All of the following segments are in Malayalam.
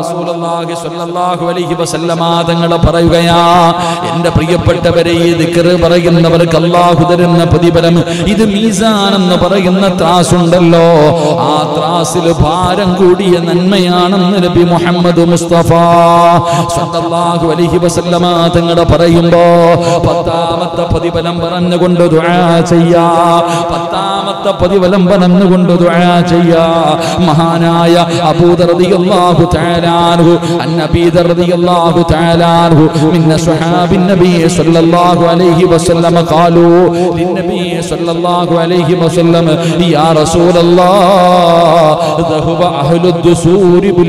റസൂലുള്ളാഹി സ്വല്ലല്ലാഹു അലൈഹി വസല്ലമ തങ്ങൾ പറയുകയാ, എന്റെ പ്രിയപ്പെട്ടവരെ, ഈ ദിക്ർ പറയുന്നവർക്ക് അല്ലാഹു തരുന്ന പ്രതിഫലം, ഇത് മീസാൻ എന്ന് പറയുന്ന ത്രാസുണ്ടല്ലോ, ആ ത്രാസിൽ ഭാരം കൂടിയ നന്മയാണെന്ന് നബി മുഹമ്മദ് മുസ്തഫ സ്വല്ലല്ലാഹു അലൈഹി വസല്ലമ തങ്ങൾ പറയുമ്പോ 10ാമത്തെ പ്രതിഫലം പറഞ്ഞുകൊണ്ട് ദുആ ചെയ്യാ, 10ാമത്തെ പ്രതിഫലം പറഞ്ഞുകൊണ്ട് ദുആ ചെയ്യാ. മഹാനായ അബൂദർ റളിയല്ലാഹു തആല അൻഹു, അന്നബീദർ റളിയല്ലാഹു തആല അൻഹു മിൻ സ്വഹാബിൻ നബി സ്വല്ലല്ലാഹു അലൈഹി വസല്ലം ഖാലു ലിന്നബി സ്വല്ലല്ലാഹു അലൈഹി വസല്ലം യാ റസൂലല്ലാഹ് ദഹബ അഹ്ലുദ് ദുസൂരി ബിൽ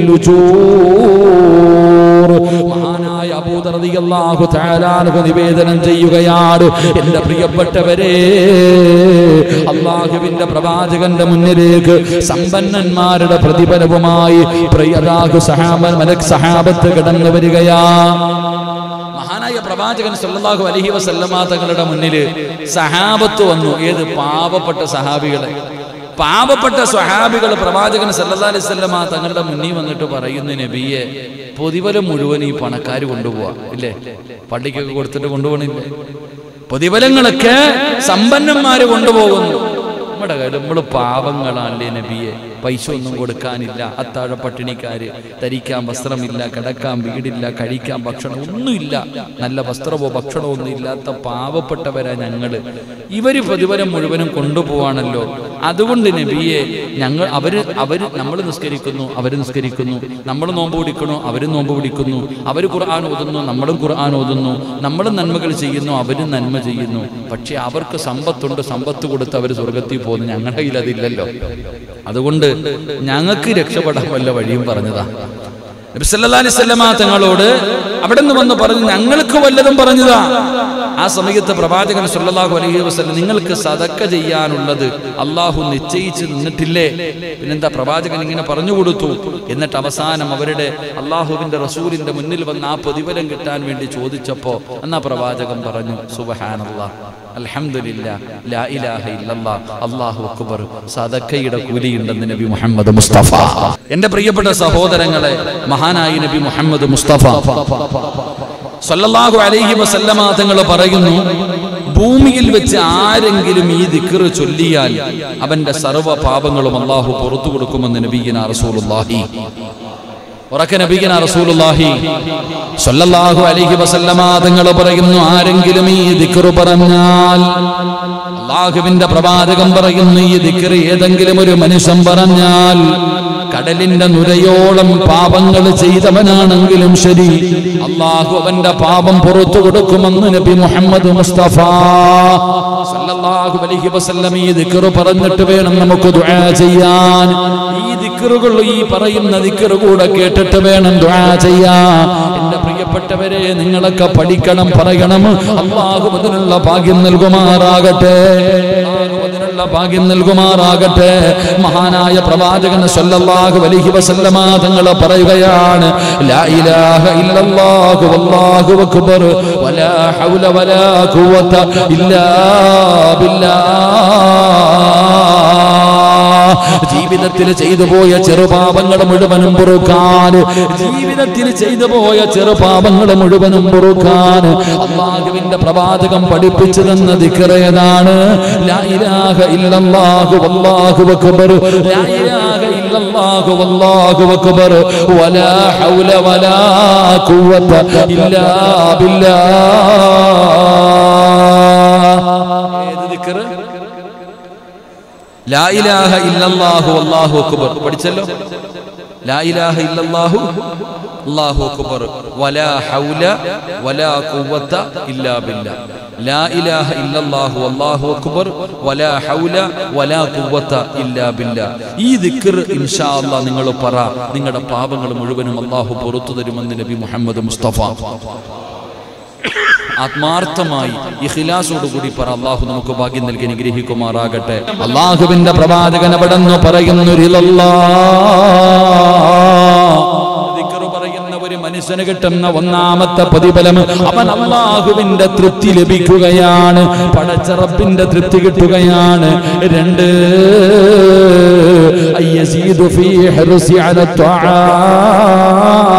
ഉജൂർ. മഹാനായ അബൂദർ റളിയല്ലാഹു തആല അൻഹു നിവേദനം ചെയ്യുകയാണ്, എന്റെ പ്രിയപ്പെട്ടവരെ, അല്ലാഹുവിന്റെ പ്രവാചകന്റെ മുന്നിലേക്ക് സമ്പന്നന്മാരുടെ പ്രതിഫലവുമായി സഹാബത്ത് കടന്നു വരികയാ. മഹാനായ പ്രവാചകൻ സല്ലല്ലാഹു അലൈഹി വസല്ലമ തങ്ങളുടെ മുന്നിൽ സഹാബത്ത് വന്നു. ഏത്? പാവപ്പെട്ട സഹാബികളെ. പാവപ്പെട്ട സ്വഹാബികൾ പ്രവാചകൻ സല്ലല്ലാഹു അലൈഹി വസല്ലമ തങ്ങളുടെ മുന്നിൽ വന്നിട്ട് പറയുന്നു, നബിയെ, പ്രതിഫലം മുഴുവൻ ഈ പണക്കാർ കൊണ്ടുപോവാ ഇല്ലേ? പള്ളിക്കൊക്കെ കൊടുത്തിട്ട് കൊണ്ടുപോകണില്ലേ? പ്രതിഫലങ്ങളൊക്കെ സമ്പന്നന്മാര് കൊണ്ടുപോകുന്നു. നമ്മുടെ കയ്യിൽ നമ്മൾ പാവങ്ങളാണല്ലേ നബിയെ, പൈസ ഒന്നും കൊടുക്കാനില്ല, അത്താഴ പട്ടിണിക്കാര്, ധരിക്കാൻ വസ്ത്രമില്ല, കിടക്കാൻ വീടില്ല, കഴിക്കാൻ ഭക്ഷണം ഒന്നുമില്ല, നല്ല വസ്ത്രമോ ഭക്ഷണമോ ഒന്നും ഇല്ലാത്ത പാവപ്പെട്ടവരാ ഞങ്ങള്. ഇവര് പ്രതിഫലം മുഴുവനും കൊണ്ടുപോവാണല്ലോ. അതുകൊണ്ട് നബിയെ, നമ്മൾ നിസ്കരിക്കുന്നു, അവര് നിസ്കരിക്കുന്നു, നമ്മൾ നോമ്പ് പിടിക്കുന്നു, അവരും നോമ്പ് പിടിക്കുന്നു, അവര് ഖുർആൻ ഓതുന്നു, നമ്മളും ഖുർആൻ ഓതുന്നു, നമ്മളും നന്മകൾ ചെയ്യുന്നു, അവരും നന്മ ചെയ്യുന്നു. പക്ഷെ അവർക്ക് സമ്പത്തുണ്ട്, സമ്പത്ത് കൊടുത്ത് അവർ സ്വർഗത്തിൽ പോകുന്നു. ഞങ്ങളുടെ കയ്യിൽ അതില്ലല്ലോ. അതുകൊണ്ട് ഞങ്ങൾക്ക് രക്ഷപ്പെടാൻ വല്ല വഴിയും പറഞ്ഞതാ. നബി സല്ലല്ലാഹു അലൈഹി വസല്ലമ തങ്ങളോട് അവിടെ നിന്ന് വന്ന് പറഞ്ഞു, ഞങ്ങൾക്ക് വല്ലതും പറഞ്ഞതാ. ആ സമയത്ത് പ്രവാചകൻ സല്ലല്ലാഹു അലൈഹി വസല്ലം, നിങ്ങൾക്ക് സദക്ക ചെയ്യാനുള്ളത് അള്ളാഹു നിശ്ചയിച്ച് നിന്നിട്ടില്ലേ? പിന്നെന്താ? പ്രവാചകൻ ഇങ്ങനെ പറഞ്ഞു കൊടുത്തു. എന്നിട്ട് അവസാനം അവരുടെ അള്ളാഹുവിന്റെ റസൂലിന്റെ മുന്നിൽ വന്ന് ആ പ്രതിഫലം കിട്ടാൻ വേണ്ടി ചോദിച്ചപ്പോ എന്നാ പ്രവാചകൻ പറഞ്ഞു, സുബ്ഹാനല്ലാഹ്, അൽഹംദുലില്ലാഹ്, ലാ ഇലാഹ ഇല്ലല്ലാഹ്, അല്ലാഹു അക്ബർ, സദക്കയുടെ കൂലിയുണ്ടെന്ന് നബി മുഹമ്മദ് മുസ്തഫ. എന്റെ പ്രിയപ്പെട്ട സഹോദരങ്ങളെ, മഹാനായ നബി മുഹമ്മദ് മുസ്തഫ സല്ലല്ലാഹു അലൈഹി വസല്ലമ തങ്ങൾ പറയുന്നു, ഭൂമിയിൽ വെച്ച് ആരെങ്കിലും ഈ ദിക്ർ ചൊല്ലിയാൽ അവന്റെ സർവ്വ പാപങ്ങളും അല്ലാഹു പുറത്തു കൊടുക്കുമെന്ന് നബിയിന റസൂലുള്ളാഹി റസൂലുള്ളാഹി സ്വല്ലല്ലാഹു അലൈഹി വസല്ലമ തങ്ങൾ പറയുന്നു, ആരെങ്കിലും ഈ ദിക്ർ പറഞ്ഞാൽ, അല്ലാഹുവിന്റെ പ്രവാചകൻ പറയുന്നു, ഈ ദിക്ർ ഏതെങ്കിലും ഒരു മനുഷ്യൻ പറഞ്ഞാൽ, കടലിന്റെ നുരയോളം പാപങ്ങൾ ചെയ്തവനാണെങ്കിലും ശരി, അല്ലാഹു അവന്റെ പാപം പുറത്തു കൊടുക്കുമെന്ന് നബി മുഹമ്മദ് മുസ്തഫ സല്ലല്ലാഹു അലൈഹി വസല്ലം. ഈ ദിക്ർ പറഞ്ഞിട്ട് വേണം നമുക്ക് ദുആ ചെയ്യാൻ. ഈ ദിക്റുകൾ, ഈ പറയുന്ന ദിക്ർ കൂടെ കേട്ടിട്ട് വേണം ദുആ ചെയ്യാൻ. എന്റെ പ്രിയപ്പെട്ടവരെ, നിങ്ങളൊക്കെ പഠിക്കണം, പറയണം. അല്ലാഹു അതിനുള്ള ഭാഗ്യം നൽകുമാറാകട്ടെ, അതിനുള്ള ഭാഗ്യം നൽകുമാറാകട്ടെ. മഹാനായ പ്രവാചകൻ സല്ലല്ലാഹു അലൈഹി വസല്ലമ തങ്ങൾ പറയുകയാണ്, ലാ ഇലാഹ ഇല്ലല്ലാഹു വല്ലാഹു അക്ബർ വലാ ഹൗല വലാ ഖുവത ഇല്ലാ ബില്ലാഹ്. ജീവിതത്തിൽ ചെയ്തു പോയ ചെറുപാപങ്ങൾ മുഴുവനും പൊറുക്കാൻ, ജീവിതത്തിൽ ചെയ്തു പോയ ചെറുപാപങ്ങൾ മുഴുവനും പൊറുക്കാൻ അല്ലാഹുവിന്റെ പ്രവാചകൻ പഠിപ്പിച്ചു തന്ന ദിക്ർ ഏതാണ്? ലാ ഇലാഹ ഇല്ലല്ലാഹു വല്ലാഹു അക്ബർ, ലാ ഇലാഹ ഇല്ലല്ലാഹു വല്ലാഹു അക്ബർ വലാ ഹൗല വലാ ഖുവത ഇല്ലാ ബില്ലാഹ്. ഏത് ദിക്ർ? ലാ ഇലാഹ ഇല്ലല്ലാഹു വല്ലാഹു അക്ബർ പഠിച്ചല്ലോ. ലാ ഇലാഹ ഇല്ലല്ലാഹു അല്ലാഹു അക്ബർ വലാ ഹൗല വലാ ഖുവത ഇല്ലാ ബില്ലാഹ്. ലാ ഇലാഹ ഇല്ലല്ലാഹു വല്ലാഹു അക്ബർ വലാ ഹൗല വലാ ഖുവത ഇല്ലാ ബില്ലാഹ്. ഈ ദിക്ർ ഇൻഷാ അല്ലാഹ് നിങ്ങൾ പറ, നിങ്ങളുടെ പാപങ്ങൾ മുഴുവനും അല്ലാഹു പുറത്തു തരുമെന്ന് നബി മുഹമ്മദ് മുസ്തഫ. ആത്മാർത്ഥമായി ഇഖ്ലാസോടുകൂടി പറ. അല്ലാഹു നമുക്ക് ഭാഗ്യം നൽകി അനുഗ്രഹിക്കുമാറാകട്ടെ. അല്ലാഹുവിന്റെ പ്രവാചകൻ അവിടെ നിന്ന് പറയുന്നു, ദിക്ർ പറയുന്ന ഒരു മനുഷ്യന് കിട്ടുന്ന ഒന്നാമത്തെ പ്രതിഫലം, അവൻ അല്ലാഹുവിന്റെ തൃപ്തി ലഭിക്കുകയാണ്, പടച്ച റബ്ബിന്റെ തൃപ്തി കിട്ടുകയാണ്. രണ്ട്, അയ്യസീദു ഫീ ഹിർസി അല ത്വആ,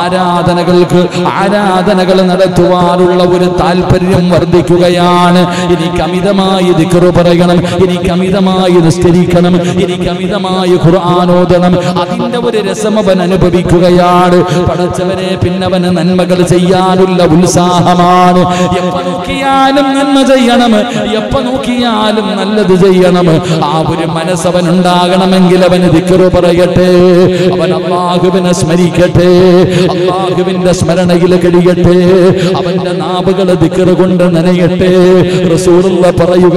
ആരാധനകൾ നടത്തുവാനുള്ള ഒരു താല്പര്യം വർദ്ധിക്കുകയാണ്. എനിക്ക് അമിതമായി ദിക്ർ പറയണം, എനിക്ക് അമിതമായി നിസ്കരിക്കണം, എനിക്ക് അമിതമായി ഖുർആൻ ഓതണം. അതിന്റെ ഒരു രസം അവൻ അനുഭവിക്കുകയാണ്. പടച്ചവനെ പിന്നവന് നന്മകൾ ചെയ്യാനുള്ള ഉത്സാഹമാണ്. എപ്പോ നോക്കിയാലും നന്മ ചെയ്യണം, എപ്പോ നോക്കിയാലും നല്ലത് ചെയ്യണം. ആ ഒരു മനസ്സവൻ ഉണ്ടാകണമെങ്കിൽ അവന് ദിക്ർ പറയട്ടെ, അവൻ അല്ലാഹുവിനെ സ്മരിക്കട്ടെ, അല്ലാഹുവിന്റെ സ്മരണയിൽ കഴിയട്ടെ, അവന്റെ നാവുകൾ ദിക്ർ കൊണ്ട് നനയട്ടെ. റസൂലുള്ള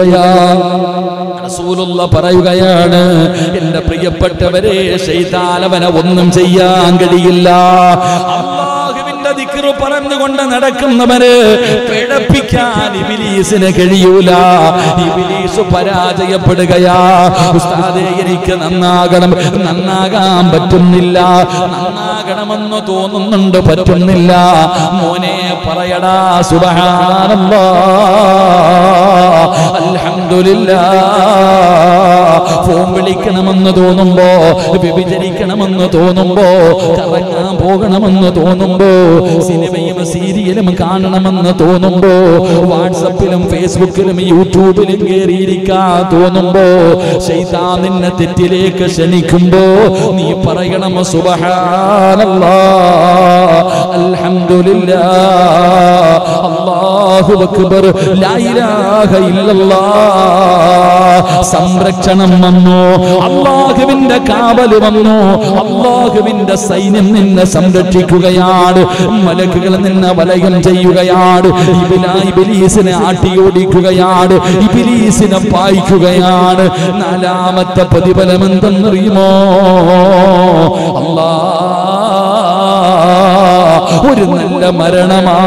പറയുകയാണ്, എന്റെ പ്രിയപ്പെട്ടവരെ, ശൈത്താൻ അവനെ ഒന്നും ചെയ്യാൻ കഴിയില്ല. അല്ലാഹുവിന്റെ ദിക്ർ പറഞ്ഞുകൊണ്ട് നടക്കുന്നവന് പിഴപ്പിക്കാൻ ഇബ്ലീസിന് കഴിയൂല. ഇബ്ലീസ് പരാജയപ്പെടുകയാ. ഉസ്താദേ, എനിക്ക് നന്നാകാൻ പറ്റുന്നില്ല, നന്നാകണമെന്ന് തോന്നുന്നുണ്ട്, പറ്റുന്നില്ല. മോനെ പറയടാ സുബ്ഹാനല്ലാഹ്, അൽഹംദുലില്ലാഹ്. ഫോൺ വിളിക്കണമെന്ന് തോന്നുമ്പോ, വ്യഭിചരിക്കണമെന്ന് തോന്നുമ്പോ, കറങ്ങാൻ പോകണമെന്ന് തോന്നുമ്പോ, സിനിമയും സീരിയലും കാണണമെന്ന് തോന്നുമ്പോ, വാട്സപ്പിലും ഫേസ്ബുക്കിലും യൂട്യൂബിലും കയറിയിരിക്കാൻ തോന്നുമ്പോ, ശൈത്താൻ നിന്നെ തെറ്റിലേക്ക് ക്ഷണിക്കുമ്പോ നീ പറയണം സുബ്ഹാനല്ലാഹ്, അൽഹംദുലില്ലാഹ്, അല്ലാഹു അക്ബർ, ലാ ഇലാഹ ഇല്ലല്ലാഹ്. സംരക്ഷണം വന്നു, അല്ലാഹുവിന്റെ കാവൽ വന്നു, അല്ലാഹുവിന്റെ സൈന്യം നിന്നെ സംരക്ഷിക്കുകയാണ്. മലക്കുകൾ നിന്നെ വലയം ചെയ്യുകയാണ്, ഇബ്ലീസിനെ ആട്ടിയോടിക്കുകയാണ്, ഇബ്ലീസിനെ പായിക്കുകയാണ്. നാലാമത്തെ പ്രതിഫലം എന്തെന്നറിയുമോ? ഒരു നല്ല മരണമാ.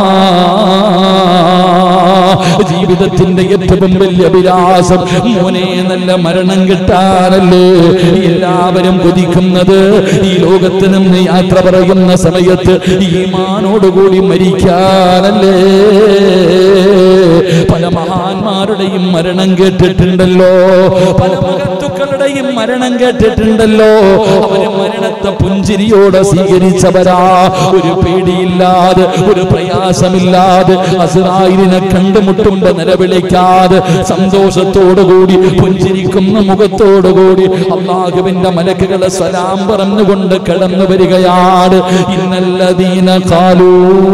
ജീവിതത്തിന്റെ ഏറ്റവും വലിയ അഭിലാഷം മോനെ നല്ല മരണം കിട്ടാനല്ലേ എല്ലാവരും കൊതിക്കുന്നത്. ഈ ലോകത്ത് നിന്ന് യാത്ര പറയുന്ന സമയത്ത് ഈമാനോടുകൂടി മരിക്കാനല്ലേ. പല മഹാന്മാരുടെയും മരണം കേട്ടിട്ടുണ്ടല്ലോ, പല മഹത്തുക്കളുടെയും മരണം കേട്ടിട്ടുണ്ടല്ലോ. അവര് മരണത്തെ പുഞ്ചിരിയോടെ സ്വീകരിച്ചവരാ. ഒരു പേടിയില്ലാതെ, ഒരു പ്രയാസമില്ലാതെ, അസ്റായിലിനെ കണ്ടുമുട്ടുമ്പോ നിലവിളിക്കാതെ, സന്തോഷത്തോടുകൂടി പുഞ്ചിരിക്കുന്ന മുഖത്തോടുകൂടി അല്ലാഹുവിന്റെ മലക്കുകളെ സലാം പറഞ്ഞുകൊണ്ട് കടന്നു വരികയാണ്. ഇന്നല്ലദീന ഖാലൂ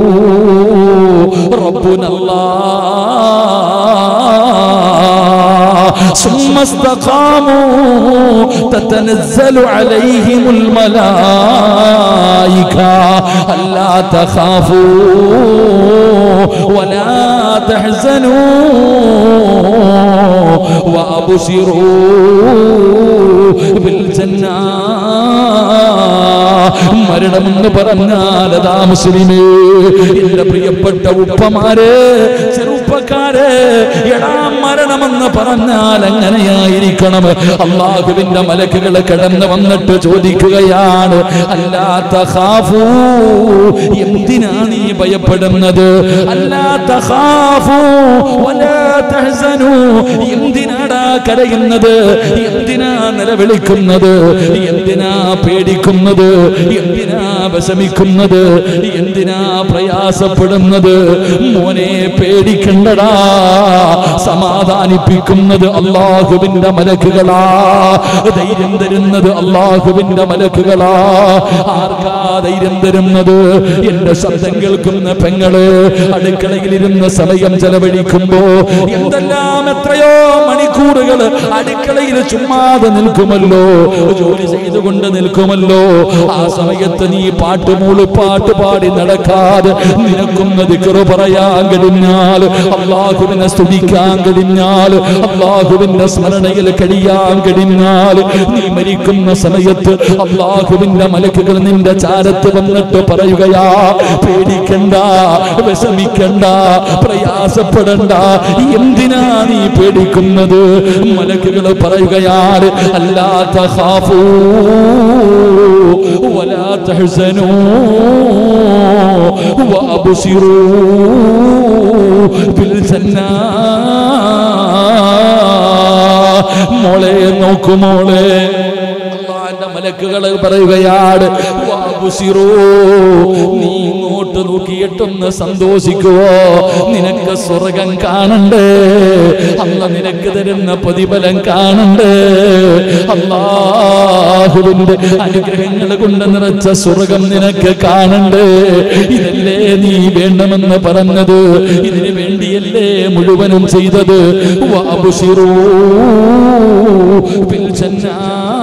റബ്ബുനല്ലാഹ് സുമ്മ ഇസ്തഖാമൂ തതനസ്സലു അലൈഹിമുൽ മലായിക അല്ലാ തഖാഫൂ വലാ തഹ്സനൂ വഅബ്ശിറൂ ബിൽ ജന്നാ. മരണമെന്ന് പറഞ്ഞാൽ അതാ മുസ്ലിമേ, എന്റെ പ്രിയപ്പെട്ട ഉപ്പമാരെ, ചെറുപ്പക്കാരെ, എടാ മരണമെന്ന് പറഞ്ഞാൽ എങ്ങനെയായിരിക്കണം? അല്ലാഹുവിന്റെ മലക്കുകൾ കടന്നു വന്നിട്ട് ചോദിക്കുകയാണ്, അല്ലാ തഖാഫൂ, എന്തിനാ നീ ഭയപ്പെടുന്നത്? അല്ലാ തഖാഫൂ വലാ തഹ്സനൂ, എന്തിനാടാ കരയുന്നത്? എന്തിനാ നിലവിളിക്കുന്നത്? എന്തിനാ പേടിക്കുന്നത്? എന്തിനാ വിഷമിക്കുന്നത്? എന്തിനാ പ്രയാസപ്പെടുന്നത്? മോനെ പേടിക്കണ്ടടാ, സമാധാനിപ്പിക്കുന്നത് അല്ലാഹുവിന്റെ മലക്കുകളാ, ധൈര്യം തരുന്നത് അല്ലാഹുവിന്റെ മലക്കുകളാ. ആർക്കാ ധൈര്യം തരുന്നത്? എന്റെ ശബ്ദം കേൾക്കുന്ന പെങ്ങള് അടുക്കളയിലിരുന്ന് സമയം ചെലവഴിക്കുമ്പോ എന്തെല്ലാം എത്രയോ മണിക്കൂറുകൾ അടുക്കളയിൽ ചുമ്മാതെ നിൽക്കുമല്ലോ, ജോലി ചെയ്തുകൊണ്ട് നിൽക്കുമല്ലോ. ആ സമയത്ത് നീ പാട്ട് പാടി നടക്കാതെ നിനക്കൊന്ന് ദിക്ർ പറയാൻ കഴിഞ്ഞാൽ, അല്ലാഹുവിനെ സ്തുതിക്കാൻ കഴിഞ്ഞാൽ, അല്ലാഹുവിന്റെ സ്മരണയിൽ കഴിയാൻ കഴിഞ്ഞാൽ, നീ മരിക്കുന്ന സമയത്ത് അല്ലാഹുവിന്റെ മലക്കുകൾ നിന്റെ ചാരത്ത് വന്നിട്ട് പറയുകയാ, പേടിക്കണ്ട, വിഷമിക്കണ്ട, പ്രയാസപ്പെടണ്ട. എന്തിനാ നീ പേടിക്കുന്നത്? മലക്കുകൾ പറയുകയാണ്, അല്ലാ തഖാഫൂ വലാ തഹ്സനൂ വഅബ്ശിറൂ ബിൽ ജന്നാ. മോളെ നോക്കുമോളെ, അല്ലാഹുവിന്റെ മലക്കുകൾ പറയുകയാണ്, നീ ഇങ്ങോട്ട് നോക്കിയിട്ടൊന്ന് സന്തോഷിക്കുവോ, നിനക്ക് സ്വർഗം കാണണ്ടേ, അല്ലാഹ് നിനക്ക് തരുന്ന പ്രതിഫലം കാണണ്ടേ, അല്ലാഹുവിന്റെ അനുഗ്രഹങ്ങൾ കൊണ്ട് നിറച്ച സ്വർഗം നിനക്ക് കാണണ്ടേ. ഇതല്ലേ നീ വേണമെന്ന് പറഞ്ഞത്, ഇതിനു വേണ്ടിയല്ലേ മുഴുവനും ചെയ്തത്. വഅബ്ശിറൂ ബിൽ ജന്നാ,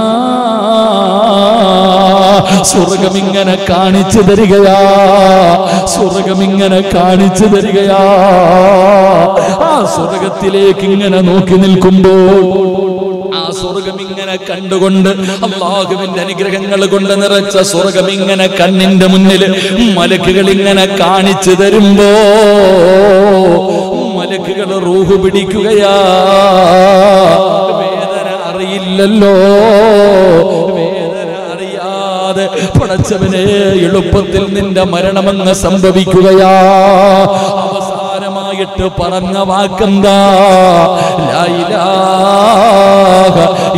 സ്വർഗമിങ്ങനെ കാണിച്ചു തരികയാ, സ്വർഗമിങ്ങനെ കാണിച്ചു തരികയാ. ആ സ്വർഗത്തിലേക്ക് ഇങ്ങനെ നോക്കി നിൽക്കുമ്പോൾ, ആ സ്വർഗം ഇങ്ങനെ കണ്ടുകൊണ്ട് അല്ലാഹുവിന്റെ അനുഗ്രഹങ്ങൾ കൊണ്ട് നിറച്ച സ്വർഗം ഇങ്ങനെ കണ്ണിന്റെ മുന്നിൽ മലക്കുകൾ ഇങ്ങനെ കാണിച്ചു തരുമ്പോ മലക്കുകൾ റൂഹ് പിടിക്കുകയാ. വേദന അറിയില്ലല്ലോ, വേദന അറിയാതെ പടച്ചവനെ എളുപ്പത്തിൽ നിന്റെ മരണമെന്ന് സംഭവിക്കുകയാ. അവസാനമായിട്ട് പറഞ്ഞ വാക്കെന്താ? ലാ ഇലാഹ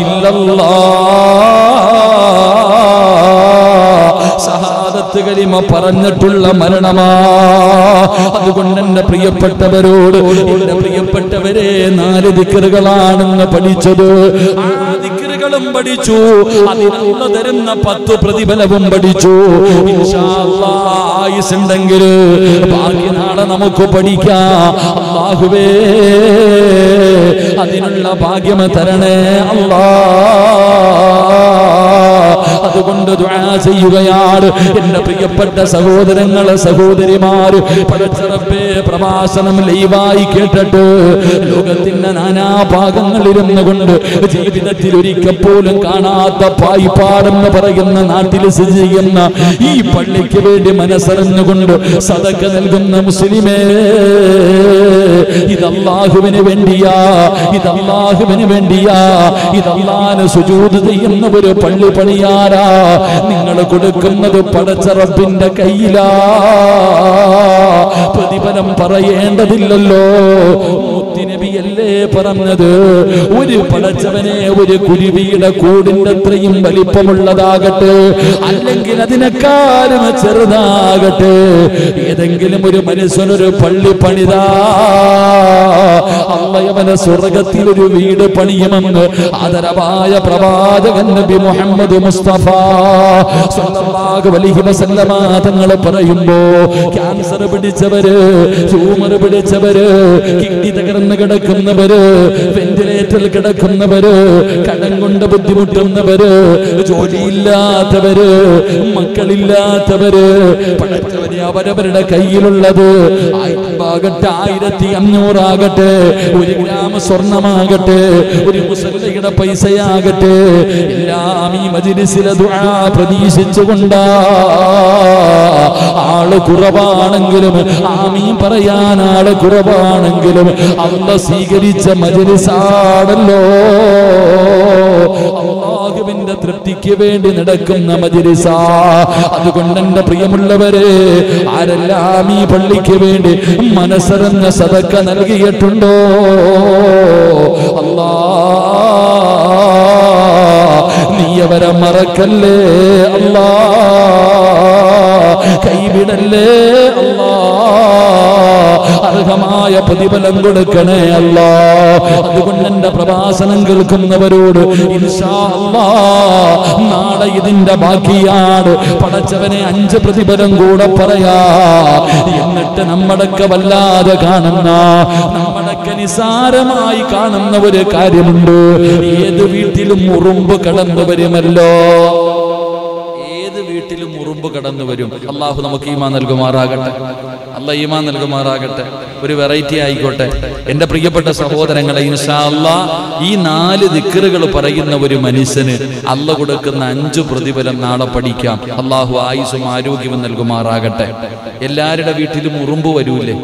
ഇല്ലല്ലാഹ്, ഷഹാദത്ത് കലിമ പറഞ്ഞിട്ടുള്ള മരണമാ. അതുകൊണ്ട് എന്റെ പ്രിയപ്പെട്ടവരോട്, എന്റെ പ്രിയപ്പെട്ടവരെ, 4 ദിക്റുകളാണെന്ന് പഠിച്ചത്. ആ ദിക്റുകളും പഠിച്ചു, അതിനുള്ള തരുന്ന 10 പ്രതിഫലവും പഠിച്ചു. ഇൻഷാ അല്ലാഹ് ആയുസുണ്ടെങ്കിൽ ബാക്കി നാളെ നമുക്ക് പഠിക്കാം. അല്ലാഹുവേ അതിനുള്ള ഭാഗ്യം തരണേ അല്ലാഹ്. അതുകൊണ്ട് ദുആ ചെയ്യുകയാണ് എന്റെ പ്രിയപ്പെട്ട സഹോദരങ്ങളെ, സഹോദരിമാര്. പടച്ച റബ്ബേ, പ്രഭാഷണം ലൈവായി കേട്ടിട്ട് ലോകത്തിന്റെ നാനാഭാഗങ്ങളിലിരുന്നു കൊണ്ട് ജീവിതത്തിൽ ഒരിക്കൽ പോലും കാണാത്ത പായിപ്പാടെന്ന് പറയുന്ന നാട്ടിൽ സ്ഥിതി ചെയ്യുന്ന ഈ പള്ളിക്ക് വേണ്ടി മനസ്സറിഞ്ഞുകൊണ്ട് സദഖ നൽകുന്ന മുസ്ലിമേ, ഇത് അല്ലാഹുവിന് വേണ്ടിയാ, ഇത് അല്ലാഹുവിന് വേണ്ടിയാ, ഇത് അല്ലാഹുവിന് സുജൂദ് ചെയ്യുന്ന ഒരു പള്ളി പണിയാരാ. നിങ്ങൾ കൊടുക്കുന്നത് പടച്ച റബ്ബിന്റെ കയ്യിലാ, പ്രതിഫലം പറയേണ്ടതില്ലല്ലോ. മുത്തുനബിയല്ലേ പറഞ്ഞത്, ഒരു പടച്ചവനെ ഒരു കുരുവിയുടെ കൂടിന്റെ അത്രയും വലിപ്പമുള്ളതാകട്ടെ, അല്ലെങ്കിൽ അതിനേക്കാളും ചെറുതാകട്ടെ, ഏതെങ്കിലും ഒരു മനുഷ്യനൊരു പള്ളി പണിതാ അള്ളയവനെ സ്വർഗത്തിൽ ഒരു വീട് പണിയുമെന്ന് ആദരവായ പ്രവാചകൻ നബി മുഹമ്മദ് മുസ്തഫ സ്വല്ലല്ലാഹു അലൈഹി വസല്ലമ തങ്ങൾ പറയുമ്പോ, ക്യാൻസർ പിടിച്ചവര്, ട്യൂമർ പിടിച്ചവര്, കിഡ്നി തകർന്ന് കിടക്കുന്നവര്, വെന്റിലേറ്ററിൽ കിടക്കുന്നവര്, കടം കൊണ്ട് ബുദ്ധിമുട്ടുന്നവര്, ജോലിയില്ലാത്തവര്, മക്കളില്ലാത്തവര്, പടച്ചവനെ അവരവരുടെ കയ്യിലുള്ളത് 1500 ആകട്ടെ, 1 ഗ്രാം സ്വർണമാകട്ടെ, ഒരു മുസല്ലയുടെ പൈസയാകട്ടെ, എല്ലാം ഈ മജ്‌ലിസിലെ ദുആ പ്രതീക്ഷിച്ചുകൊണ്ടാ. ആള് കുറവാണെങ്കിലും, ആമീൻ പറയാൻ ആള് കുറവാണെങ്കിലും അല്ലാഹ് സ്വീകരിച്ച മജ്‌ലിസാണല്ലോ. അല്ലാഹുവിന്റെ തൃപ്തിക്ക് വേണ്ടി നടക്കുന്ന മജ്‌ലിസാ. അതുകൊണ്ട് എന്റെ പ്രിയമുള്ളവരെ, ആരെല്ലാം ഈ പള്ളിക്ക് വേണ്ടി മനസ്സറിഞ്ഞ സദഖ നൽകിയിട്ടുണ്ടോ, അല്ലാഹ് നീ അവരെ മറക്കല്ലേ അല്ലാഹ്, കൈവിടല്ലേ അല്ലാഹ്, അർഹമായ പ്രതിഫലം കൊടുക്കണേ അല്ലാഹ്. അതുകൊണ്ട് എന്റെ പ്രഭാഷണം കേൾക്കുന്നവരോട് ഇൻഷാ അല്ലാഹ് നാളെ ഇതിന്റെ ബാക്കിയാണ്. പടച്ചവനെ 5 പ്രതിഫലം കൂടെ പറയാ. എന്നിട്ട് നമ്മുടെയൊക്കെ വല്ലാതെ കാണുന്ന, നമ്മുടെയൊക്കെ നിസാരമായി കാണുന്ന ഒരു കാര്യമുണ്ട്. ഏത് വീട്ടിലും ഉറുമ്പ് കടന്നു വരുമല്ലോ, ഏത് വീട്ടിലും ഉറുമ്പ് കടന്നു വരും. അള്ളാഹു നമുക്ക് ഈമാൻ നൽകുമാറാകട്ടെ, അല്ലാഹ് ഈമാൻ നൽകുമാറാകട്ടെ. ഒരു വെറൈറ്റി ആയിക്കോട്ടെ. എന്റെ പ്രിയപ്പെട്ട സഹോദരങ്ങളെ, ഇൻഷാ അല്ലാഹ് ഈ 4 ദിക്റുകൾ പറയുന്ന ഒരു മനുഷ്യന് അല്ലാഹ് കൊടുക്കുന്ന 5 പ്രതിഫലം നാളെ പഠിക്കാം. അള്ളാഹു ആയുസ്സും ആരോഗ്യവും നൽകുമാറാകട്ടെ. എല്ലാവരുടെ വീട്ടിലും ഉറുമ്പ് വരൂലേ?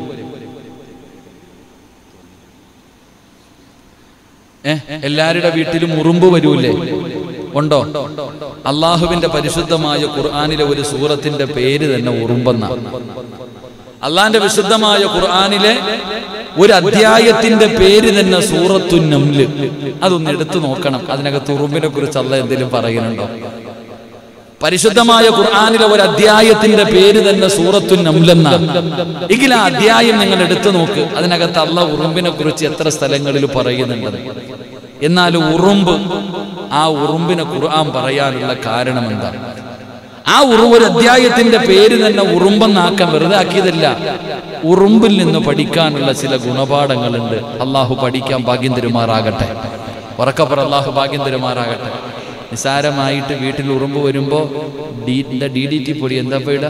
എല്ലാവരുടെ വീട്ടിലും ഉറുമ്പ് വരൂലേ? ഉണ്ടോ? അള്ളാഹുവിന്റെ പരിശുദ്ധമായ ഖുർആനിലെ ഒരു സൂറത്തിന്റെ പേര് തന്നെ ഉറുമ്പെന്നാണ്. അള്ളാന്റെ വിശുദ്ധമായ ഖുർആനിലെ ഒരു അധ്യായത്തിന്റെ പേര് തന്നെ സൂറത്തുൻ നംല്. അതൊന്ന് എടുത്തു നോക്കണം, അതിനകത്ത് ഉറുമ്പിനെ കുറിച്ച് അള്ളാഹ് എന്തെങ്കിലും പറയുന്നുണ്ടോ? പരിശുദ്ധമായ ഖുർആനിലെ ഒരു അധ്യായത്തിന്റെ പേര് തന്നെ സൂറത്തുൻ നംൽ എന്നാണ്. എങ്കിൽ ആ അധ്യായം നിങ്ങൾ എടുത്തു നോക്ക്. അതിനകത്ത് അല്ലാഹ് ഉറുമ്പിനെ കുറിച്ച് എത്ര സ്ഥലങ്ങളിൽ പറയുന്നുണ്ട്. എന്നാൽ ആ ഉറുമ്പിനെ ഖുർആൻ പറയാനുള്ള കാരണം എന്താ? ആ ഒരു അധ്യായത്തിന്റെ പേര് തന്നെ ഉറുമ്പെന്നാക്കാൻ വെറുതെ ആക്കിയതല്ല. ഉറുമ്പിൽ നിന്ന് പഠിക്കാനുള്ള ചില ഗുണപാഠങ്ങളുണ്ട്. അള്ളാഹു പഠിക്കാൻ ഭാഗ്യം തരുമാറാകട്ടെ. ഉറക്കപ്പുറം അള്ളാഹു ഭാഗ്യം തരുമാറാകട്ടെ. നിസാരമായിട്ട് വീട്ടിൽ ഉറുമ്പ് വരുമ്പോ DDT പൊടി എന്താ പോയിട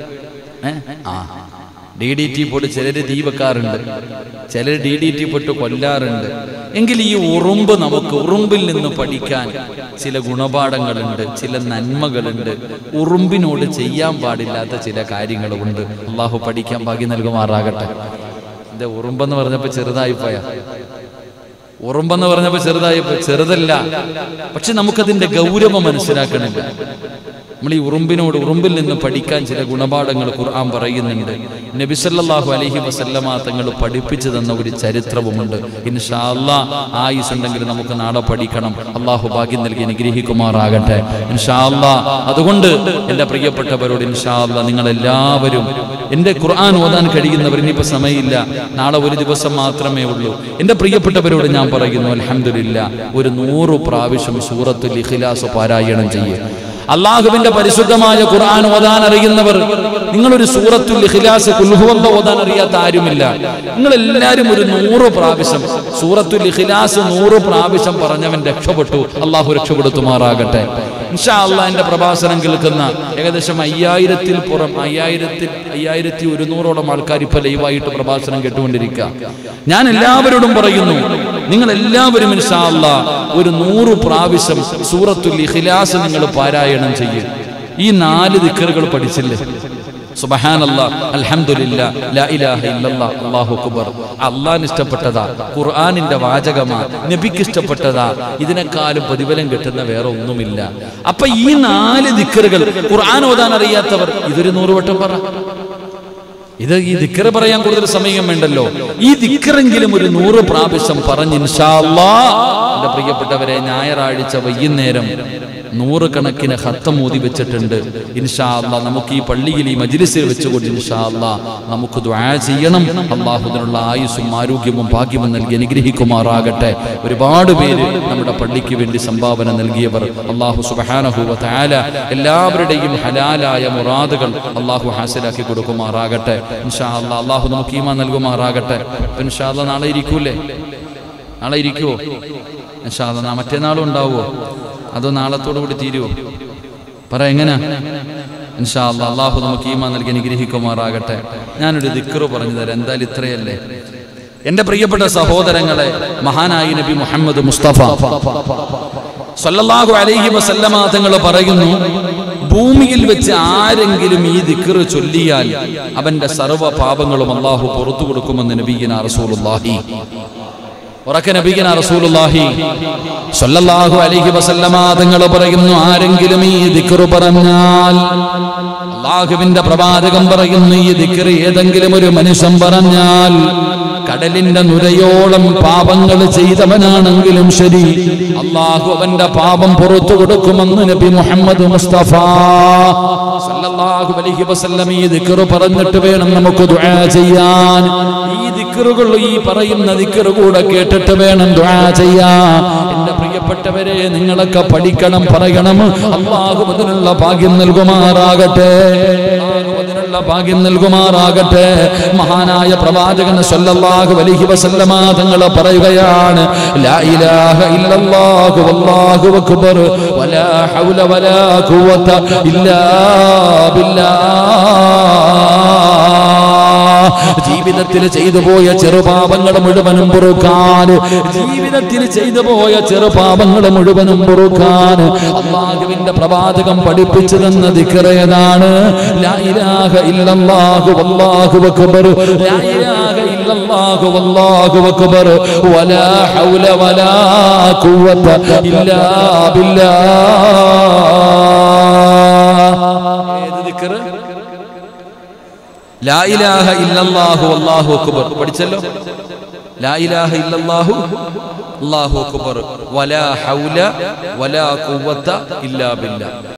DDT പൊടി ചിലര് തീ വെക്കാറുണ്ട്, ചിലർ DDT പൊട്ട് കൊല്ലാറുണ്ട്. എങ്കിൽ ഈ ഉറുമ്പിൽ നിന്ന് പഠിക്കാൻ ചില ഗുണപാഠങ്ങളുണ്ട്, ചില നന്മകളുണ്ട്. ഉറുമ്പിനോട് ചെയ്യാൻ പാടില്ലാത്ത ചില കാര്യങ്ങളുമുണ്ട്. അള്ളാഹു പഠിക്കാൻ ഭാഗ്യം നൽകുമാറാകട്ടെ. എന്താ ഉറുമ്പെന്ന് പറഞ്ഞപ്പോ ചെറുതായിപ്പോയ? ഉറുമ്പെന്ന് പറഞ്ഞപ്പോ ചെറുതല്ല, പക്ഷെ നമുക്കതിന്റെ ഗൗരവം മനസ്സിലാക്കണില്ല. നമ്മൾ ഈ ഉറുമ്പിൽ നിന്ന് പഠിക്കാൻ ചില ഗുണപാഠങ്ങൾ ഖുർആൻ പറയുന്നുണ്ട്. നബി സല്ലല്ലാഹു അലൈഹി വസല്ലമ തങ്ങൾ പഠിപ്പിച്ചു തന്ന ഒരു ചരിത്രവുമുണ്ട്. ഇൻഷാ അല്ലാഹ് ആയുസ് ഉണ്ടെങ്കിൽ നമുക്ക് നാളെ പഠിക്കണം. അള്ളാഹു ഭാഗ്യം നൽകി അനുഗ്രഹിക്കുമാറാകട്ടെ ഇൻഷാ അല്ലാഹ്. അതുകൊണ്ട് എൻ്റെ പ്രിയപ്പെട്ടവരോട് ഇൻഷാ അല്ലാഹ് നിങ്ങളെല്ലാവരും എൻ്റെ ഖുർആൻ ഓതാൻ കഴിയുന്നവർ, ഇനിയിപ്പോൾ സമയമില്ല, നാളെ ഒരു ദിവസം മാത്രമേ ഉള്ളൂ. എൻ്റെ പ്രിയപ്പെട്ടവരോട് ഞാൻ പറയുന്നു, അൽഹംദുലില്ലാ, ഒരു 100 പ്രാവശ്യം സൂറത്തുൽ ഇഖ്ലാസ് പാരായണം ചെയ്യുക. അള്ളാഹുവിന്റെ പരിശുദ്ധമായ ഖുർആൻ ഓതാൻ അറിയുന്നവർ, നിങ്ങളൊരു സൂറത്തുൽ ഇഖ്ലാസ് ഖുൽ ഹുവല്ലാഹ് ഓതാൻ അറിയാത്ത ആരുമില്ല. നിങ്ങൾ എല്ലാവരും ഒരു 100 പ്രാവശ്യം സൂറത്തുൽ ഇഖ്ലാസ് 100 പ്രാവശ്യം പറഞ്ഞവൻ രക്ഷപ്പെട്ടു. അള്ളാഹു രക്ഷപ്പെടുത്തുമാറാകട്ടെ ഇൻഷാ അല്ലാഹ്. എൻ്റെ പ്രഭാഷണം കേൾക്കുന്ന ഏകദേശം 5000-ൽ പുറം 5100ഓളം ആൾക്കാർ ഇപ്പൊ ലൈവായിട്ട് പ്രഭാഷണം കേട്ടുകൊണ്ടിരിക്കുക. ഞാൻ എല്ലാവരോടും പറയുന്നു, നിങ്ങൾ എല്ലാവരും ഇൻഷാ അല്ലാഹ് ഒരു 100 പ്രാവശ്യം സൂറത്തുൽ ഇഖ്ലാസ് നിങ്ങൾ പാരായണം ചെയ്യും. ഈ 4 ദിക്റുകൾ പഠിച്ചില്ലേ? സുബ്ഹാനല്ലാഹ്, അൽഹംദുലില്ലാ, ലാ ഇലാഹ ഇല്ലല്ലാഹ്, അല്ലാഹു അക്ബർ. അല്ലാഹുവിന് ഇഷ്ടപ്പെട്ടതാ, ഖുർആനിന്റെ വാചകമാ, നബിക്ക് ഇഷ്ടപ്പെട്ടതാ. ഇതിനേക്കാളും പ്രതിഫലം കിട്ടുന്ന വേറെ ഒന്നുമില്ല. അപ്പൊ ഈ 4 ദിക്റുകൾ ഖുർആൻ ഓതാൻ അറിയാത്തവർ ഇതൊരു 100 വട്ടം പറ. ഈ ദിക്ർ പറയാൻ കൂടുതൽ സമയം വേണ്ടല്ലോ. ഈ ദിക്റെങ്കിലും ഒരു 100 പ്രാവശ്യം പറഞ്ഞ് ഇൻഷാ അല്ലാഹ്. എൻ്റെ പ്രിയപ്പെട്ടവരെ, ഞായറാഴ്ച വൈകുന്നേരം 100 കണക്കിന് ഖത്തം ഓതി വെച്ചിട്ടുണ്ട്. ഇൻഷാ അല്ലാഹ് നമുക്ക് ഈ പള്ളിയിൽ ഈ മജ്ലിസിൽ വെച്ചുകൊണ്ട് ഇൻഷാ അല്ലാഹ് നമുക്ക് ദുആ ചെയ്യണം. അല്ലാഹു അതിനുള്ള ആയുസ്സും ആരോഗ്യവും ഭാഗ്യവും നൽകി അനുഗ്രഹിക്കുമാറാകട്ടെ. ഒരുപാട് പേര് നമ്മുടെ പള്ളിക്ക് വേണ്ടി സംഭാവന നൽകിയവർ, അല്ലാഹു സുബ്ഹാനഹു വ തആല എല്ലാവരുടെയും ഹലാലായ മുറാദുകൾ അല്ലാഹു ഹാസിലാക്കി കൊടുക്കുമാറാകട്ടെ ഇൻഷാ അല്ലാഹ്. അല്ലാഹു നമുക്ക് ഈമാൻ നൽകുമാറാകട്ടെ. ഇൻഷാ അല്ലാഹ് നാളെ ഇരിക്കൂലേ? നാളെ ഇരിക്കുവോ? ഇൻഷാ അല്ലാഹ് മറ്റന്നാളും ഉണ്ടാവുമോ? അതോ നാളത്തോടു കൂടി തീരുവോ? പറ, എങ്ങനെ? ഇൻഷാ അല്ലാഹ്. അല്ലാഹു നമുക്ക് ഈമാൻ നൽകി അനുഗ്രഹിക്കുമാറാകട്ടെ. ഞാനൊരു ദിക്ർ പറഞ്ഞു തരാം. എന്തായാലും ഇത്രയല്ലേ? എൻ്റെ പ്രിയപ്പെട്ട സഹോദരങ്ങളെ, മഹാനായ നബി മുഹമ്മദ് മുസ്തഫ സല്ലല്ലാഹു അലൈഹി വസല്ലമ തങ്ങൾ പറയുന്നു, ഭൂമിയിൽ വെച്ച് ആരെങ്കിലും ഈ ദിക്ർ ചൊല്ലിയാൽ അവന്റെ സർവ്വ പാപങ്ങളും അല്ലാഹു പുറത്തു കൊടുക്കുമെന്ന് നബിയിനാ റസൂലുള്ളാഹി ഉറക്കെ നബിയിനാ റസൂലുള്ളാഹി സല്ലല്ലാഹു അലൈഹി വസല്ലമ തങ്ങൾ പറയുന്നു, ആരെങ്കിലും ഈ ദിക്ർ പറഞ്ഞാൽ, അല്ലാഹുവിന്റെ പ്രവാചകൻ പറയുന്നു, ഈ ദിക്ർ ഏതെങ്കിലും ഒരു മനുഷ്യൻ പറഞ്ഞാൽ കടലിന്റെ നുരയോളം പാപങ്ങൾ ചെയ്തവനാണെങ്കിലും ശരി, അല്ലാഹു അവന്റെ പാപം പുറത്തു കൊടുക്കുമെന്ന് നബി മുഹമ്മദ് മുസ്തഫ സല്ലല്ലാഹു അലൈഹി വസല്ലം ഈ ദിക്ർ പറഞ്ഞിട്ട് വേണം നമുക്ക് ദുആ ചെയ്യാൻ. ഈ ദിക്റുകൾ, ഈ പറയുന്ന ദിക്ർ കൂടെ കേട്ടിട്ട് വേണം ദുആ ചെയ്യാൻ. എൻ്റെ പ്രിയപ്പെട്ടവരെ, നിങ്ങളൊക്കെ പഠിക്കണം, പറയണം. അല്ലാഹു അതിനുള്ള ഭാഗ്യം നൽകുമാറാകട്ടെ. ഭാഗ്യം നൽകുമാറാകട്ടെ. മഹാനായ പ്രവാചകൻ സല്ലല്ലാഹു അലൈഹി വസല്ലമ തങ്ങൾ പറയുകയാണ്, ലാ ഇലാഹ ഇല്ലല്ലാഹു വല്ലാഹു അക്ബർ വലാ ഹൗല വലാ ഖുവത ഇല്ലാ ബില്ലാഹ്. ജീവിതത്തിൽ ചെയ്തു പോയ ചെറുപാപങ്ങൾ മുഴുവനും പൊറുക്കാൻ, ജീവിതത്തിൽ ചെയ്തു പോയ ചെറുപാപങ്ങൾ മുഴുവനും പൊറുക്കാൻ അല്ലാഹുവിന്റെ പ്രവാചകൻ പഠിപ്പിച്ചു തന്ന ദിക്ർ ഏതാണ്? ലാ ഇലാഹ ഇല്ലല്ലാഹു വല്ലാഹു അക്ബർ, ലാ ഇലാഹ ഇല്ലല്ലാഹു വല്ലാഹു അക്ബർ വലാ ഹൗല വലാ ഖുവത ഇല്ലാ ബില്ലാഹ്. ഏത് ദിക്ർ? ലാ ഇലാഹ ഇല്ലല്ലാഹു വല്ലാഹു അക്ബർ. പഠിച്ചല്ലോ? ലാ ഇലാഹ ഇല്ലല്ലാഹു അല്ലാഹു അക്ബർ വലാ ഹൗല വലാ ഖുവത ഇല്ലാ ബില്ലാഹ്.